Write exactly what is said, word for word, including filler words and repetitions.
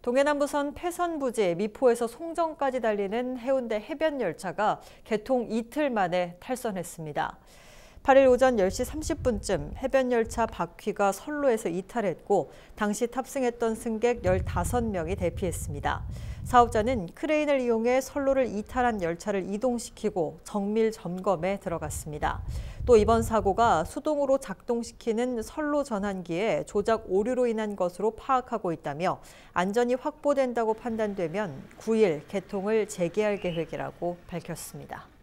동해남부선 폐선부지 미포에서 송정까지 달리는 해운대 해변 열차가 개통 이틀 만에 탈선했습니다. 팔 일 오전 열 시 삼십 분쯤 해변 열차 바퀴가 선로에서 이탈했고 당시 탑승했던 승객 열다섯 명이 대피했습니다. 사업자는 크레인을 이용해 선로를 이탈한 열차를 이동시키고 정밀 점검에 들어갔습니다. 또 이번 사고가 수동으로 작동시키는 선로 전환기에 조작 오류로 인한 것으로 파악하고 있다며 안전이 확보된다고 판단되면 구 일 개통을 재개할 계획이라고 밝혔습니다.